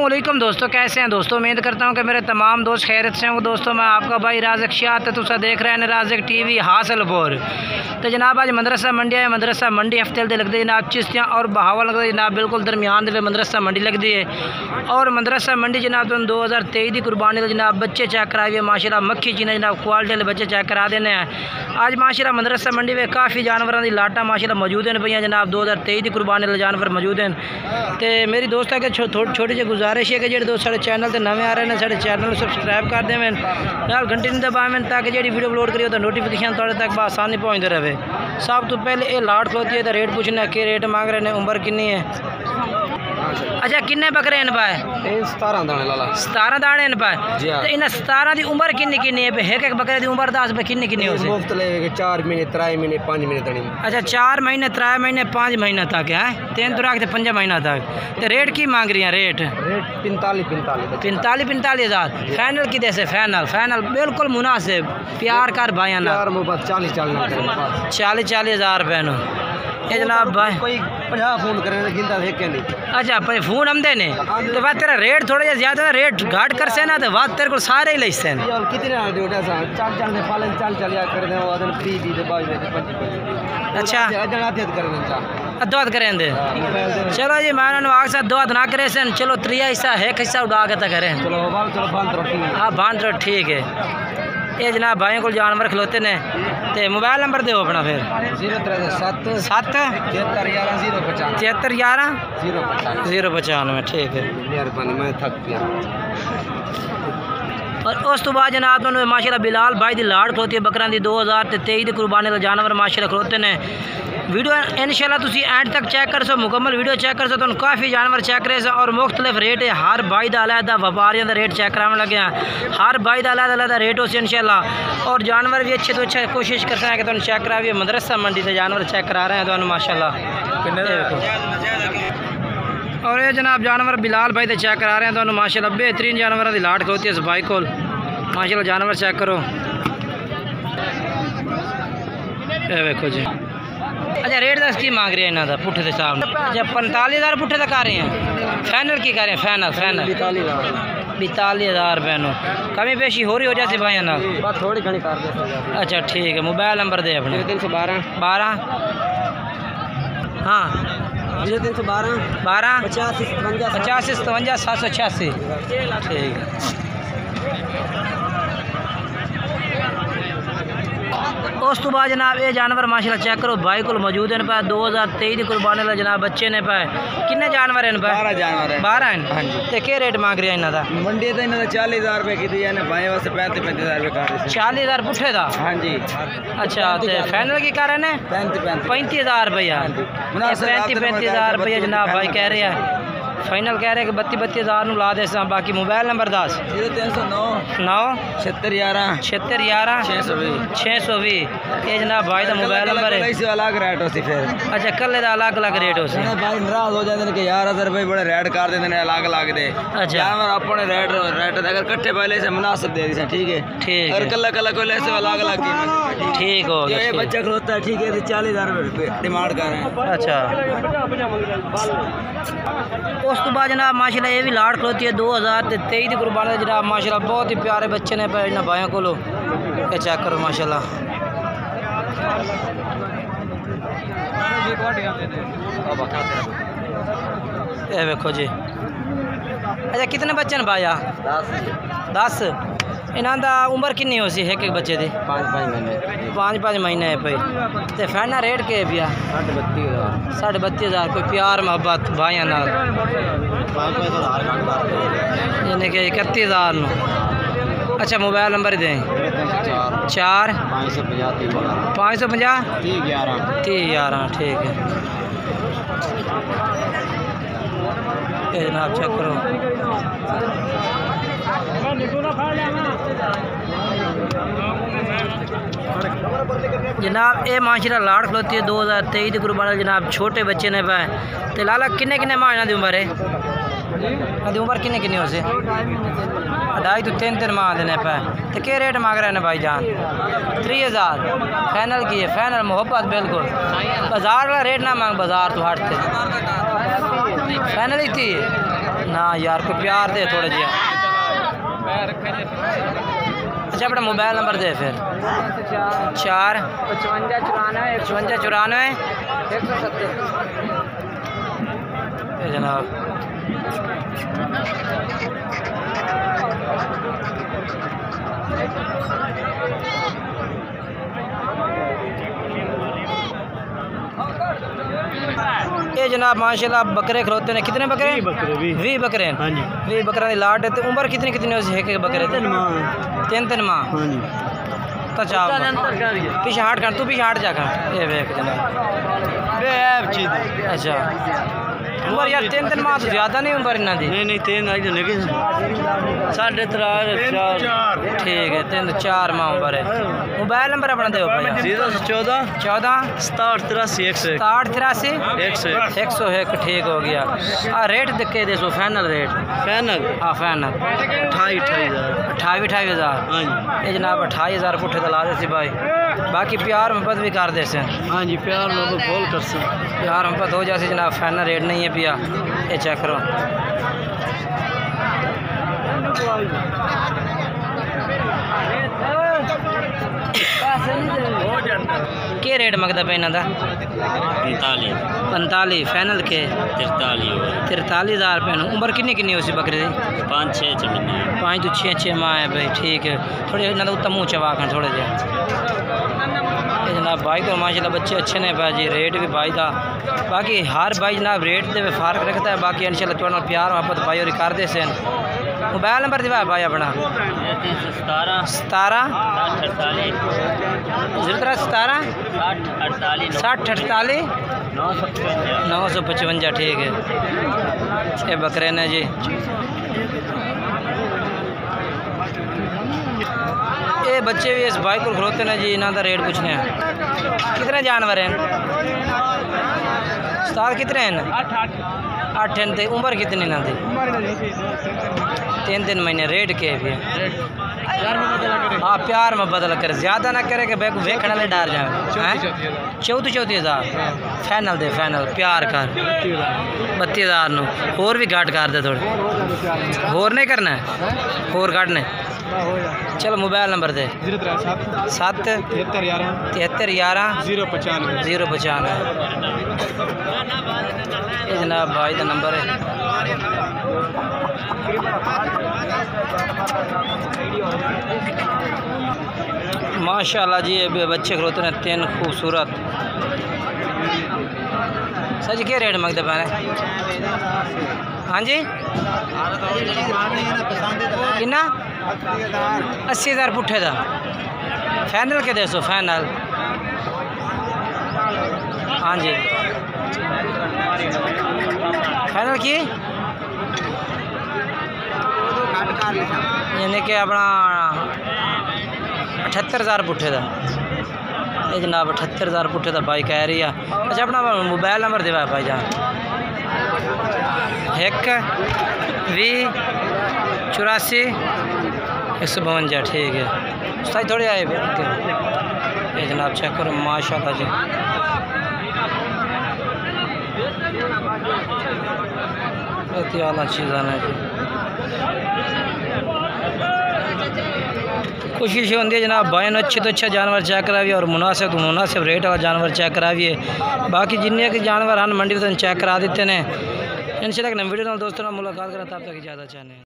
अस्सलामुअलैकुम दोस्तों, कैसे हैं दोस्तों। उम्मीद करता हूं कि मेरे तमाम दोस्त खैरियत से होंगे। दोस्तों मैं आपका भाई राज़िक शाह तुसा देख रहे हैं राज़िक टीवी हासिलपुर। तो जनाब आज मदरसा मंडी है। मदरसा मंडी हफ्ते दे लगती है जनाब चिश्तियाँ और बहावल लगता जनाब बिल्कुल दरमियान दे मदरसा मंडी लगती है। और मदरसा मंडी जनाब 2023 की कुर्बानी तो जनाब बच्चे चेक कराए हुए माशाल्लाह मक्खी चीने जनाब क्वालिटी वाले बच्चे चेक करा देने हैं। आज माशाल्लाह मदरसा मंडी में काफ़ी जानवरों की लाटा माशाल्लाह मौजूद हैं भैया जनाब 2023 की कुर्बानी वाले जानवर मौजूद हैं। तो मेरी दोस्त है कि छोटी जी गुजारिश है कि जो दोस्त साढ़े चैनल से नवे आ रहे हैं साढ़े चैनल सबसक्राइब कर देवें नाल घंटी नहीं दबावें ताकि जी वीडियो अपलोड करिए तो नोटिफिकेशन थोड़े तक आसानी पहुँचते रहे। सब तो पहले ये लाट खलोती है तो रेट पूछना कि रेट मांग रहे हैं, उम्र कितनी है। अच्छा किन्ने बकरे हैं पाए? 17 दाने लाला 17 दाने हैं पाए। तो इन 17 की उम्र किन्नी किन्नी है? एक बकरे की उम्र दस किन्नी किन्नी हो? मुख्तलिफ 4 महीने 3 महीने 5 महीने तक। अच्छा 4 महीने 3 महीने 5 महीने तक है 3 तो रख 5 महीना तक। तो रेट की मांग रही है? रेट 45 हज़ार फाइनल की से फाइनल बिल्कुल मुनासिब प्यार कर भाई 40 हज़ार रुपये नो ये जनाब भाई कोई 50 फोन करें गिनता देख के नहीं। अच्छा भाई फोन हम देने तो बात तेरा रेट थोड़ा ज़्यादा रेट घाट कर से ना तो बात तेरे को सारे ही लेते हैं। अच्छा अद्वाद करें दे चलो जी मैं आग साथ दुआत ना करे सन चलो 3 हिस्सा एक हिस्सा उड़ा के तो करें। हाँ बांध रो ठीक है। ये जनाब भाइयों को जानवर खिलोते ने तो मोबाइल नंबर दो अपना फिर 07311 ठीक है। मैं थक गया। और उस तो बाद जनाब माशाल्लाह बिलाल भाई की लाड़ खलोती है बकरा की 2023 की कुर्बानी का जानवर माशाल्लाह खलोते ने। वीडियो इंशाल्लाह तुसी एंड तक चेक कर सो मुकम्मल वीडियो चेक कर सो तो काफ़ी जानवर चेक करे सो और मुख्तलिफ रेट है हर भाई का अलग व्यापारियों का रेट चेक कराने लगे हैं। हर भाई का अलग रेट हो इंशाल्लाह और जानवर भी अच्छे तो अच्छा कोशिश कर सकते हैं कि तुम चेक करा भी मदरसा मंडी से जानवर चेक करा रहे हैं तो माशाल्लाह। और ये जनाब जानवर बिलाल भाई से चेक करा रहे हैं तो माशाल्लाह बेहतरीन जानवर की लाट होती है इस भाई को माशाल्लाह जानवर चेक करो ये देखो जी। अच्छा रेट दस की मांग रहे हैं इन्हों का पुट्ठे के सामने? अच्छा 45 हज़ार पुट्ठे तक आ रहे हैं फाइनल की कर रहे हैं? फाइनल 42 हज़ार रुपये नो कमी पेशी हो रही हो जाती भाई ना थोड़ी घनी कर दे। अच्छा ठीक है मोबाइल नंबर दे अपने 312 हाँ 0312 12 85 55 786 ठीक है। उस तो बाद जनाब ये जानवर माशाल्लाह चेक करो भाई को मौजूद हैं पाए 2023 की कुर्बानी वाले जनाब बच्चे ने पाए किन्ने जानवर हैं पाए? 12 जानवर है 12 हैं। हाँ जी। तो क्या रेट मांग रहे हैं इन्हों का? मंडी तो इन्होंने 40 हज़ार रुपये की थी भाई वास्ते 35 हज़ार रुपये कर रहे 40 हज़ार पुट्ठे था? हाँ जी। अच्छा तो फाइनल की कर रहे हैं 35 हज़ार रुपया 35 हज़ार रुपया जनाब भाई कह रहे हैं फाइनल कह रहे हैं कि 32 हज़ार ला दे सा। बाकी मोबाइल नंबर 10 9 76 11 620 ये जनाब भाई का मोबाइल नंबर है। अलग रेट हो फिर अच्छा कल का अलग अलग रेट हो भाई नाराज हो जाते हैं कि यार अदर भाई बड़े रेट कर देते हैं अलग अलग दे। अच्छा अपने रेट अगर कट्ठे पहले से मुनासिब दे दी ठीक है ठीक अगर कल कल को ले अलग अलग ठीक हो गया। ये बच्चा खलोता है ठीक है 40 हज़ार रुपये डिमांड कर रहे हैं। अच्छा उस तो बाद जनाब माशाल्लाह ये भी लाड़ खलोती है 2023 की कुर्बानी जनाब माशाल्लाह बहुत ही प्यारे बच्चे ने पे इन्होंने भाइयों को ये चेक करो माशाल्लाह। ये देखो जी। अच्छा कितने बच्चे ने भाया? 10 इन्हों का उम्र कितनी हो सी एक बच्चे की? 5 महीने है भाई। तो फाइनल रेट के भैया? 32 हज़ार कोई प्यार मोहब्बत भाइयों नाल यानी कि 31 हज़ार नो। अच्छा मोबाइल नंबर दें 4 550 30 11 ठीक है। ये जनाब चेक करो जनाब ये माशाल्लाह लाड़ खलोती है 2023 की कुर्बानी जनाब छोटे बच्चे ने पाए। तो लाला किन्ने किन्ने माह इन्हों की उम्र है? इन्हों उम्र किन्नी किन्नी हो सी? 2.5 तो 3 माह देने पे। तो क्या रेट मांग रहे हैं भाई जान? 3 हज़ार फाइनल की है फाइनल मोहब्बत बिल्कुल बाजार वाला रेट ना मांग बाजार तो हटते फाइनल ही थी ना यार कोई प्यार दे थोड़ा जिहा। अच्छा अपना मोबाइल नंबर दे फिर। 4 55 94 170 जनाब। ये जनाब माशाल्लाह बकरे खरोते ने। कितने बकरे? 20 बकरे हैं। हाँ जी 20 बकरा की लाट है। तो उम्र कितनी कितनी हो एक बकरे? 3 माह। हाँ जी तो चाप पीछे हाट कर, तू पीछे हाट जाकर ये वेख जनाब। अच्छा उम्र यार 3 माह तो ज़्यादा नहीं उम्र इन्हों की? नहीं 3 आई लेकिन 3.5 ठीक है 3-4 माह उम्र है। मोबाइल नंबर अपना दो भाई। 014 67 83 101 ठीक हो गया। रेट देख के दे सो फाइनल रेट? फाइनल हाँ फाइनल 28,000। ये जनाब 28,000 पुठे तो ला दे भाई। बाकी प्यार मोहब्बत भी कर दे से। हाँ जी प्यार मोहब्बत बोल कर से प्यार मोहब्बत हो जाए जनाब। फाइनल रेट नहीं है पिया। ये चेक करो। के रेट मंगता पे इन्हों का? 45 फाइनल के 43,000 रुपये। उम्र किन्नी किन्नी हो सी बकरे की? 5 तो 6 माह है भाई ठीक है। थोड़े इन्होंने उत्तम मुँह चवा कर थोड़े जे जनाब। भाई को माशाल्लाह बच्चे अच्छे ने भाई जी। रेट भी भाई का बाकी हर भाई जनाब रेट दे फार्क रखता है। बाकी इंशाल्लाह थोड़ा प्यार मोहब्बत भाई और कर दे से। मोबाइल नंबर दिवा भाई अपना? 17 017 60 48 955 ठीक है। 6 बकरे ने जी। ये बच्चे भी इस भाई को खरोते ने जी। इन्हों का रेट पूछने हैं। कितने जानवर हैं उस्ताद? कितने हैं? 8 हैं। उम्र कितनी इन्हों की? 3 महीने। रेट के भी है? हाँ प्यार में बदल कर ज़्यादा ना करे कि वेखने वाले डर जाए। 34,000 फाइनल दे फाइनल प्यार कर 32,000 नो। होर भी घट कर दे थोड़े। होर नहीं करना है होर घटने। चलो मोबाइल नंबर दे। 7 73 11 095 ये जनाब भाई का नंबर है। माशाल्लाह जी ये बच्चे खरोते हैं 3 खूबसूरत। सर जी क्या रेट मंगते पैने? हाँ जी किन्ना? 80,000 पुट्ठे का फाइनल के दे सो फाइनल। हाँ जी फाइनल की यानी कि अपना 78,000 पुट्ठे का। ये जनाब 78,000 पुट्ठे का भाई कह रही है। अच्छा अपना मोबाइल नंबर दिवा भाई जान? 1 20 84 152 ठीक है। सही थोड़े आए ये जनाब चेक करो माशाल्लाह जी। बहुत ही आला चीज़ है जी। कोशिश होती है जनाब भाई ने अच्छे तो अच्छा जानवर चेक कराइए और मुनासिब तो मुनासिब रेट वाला जानवर चेक कराइए। बाकी जिन्ने के जानवर हैं मंडी तो चेक करा देते हैं। इंशाल्लाह वीडियो दोस्तों मुलाकात करा तब तक इजाज़त चाहते हैं।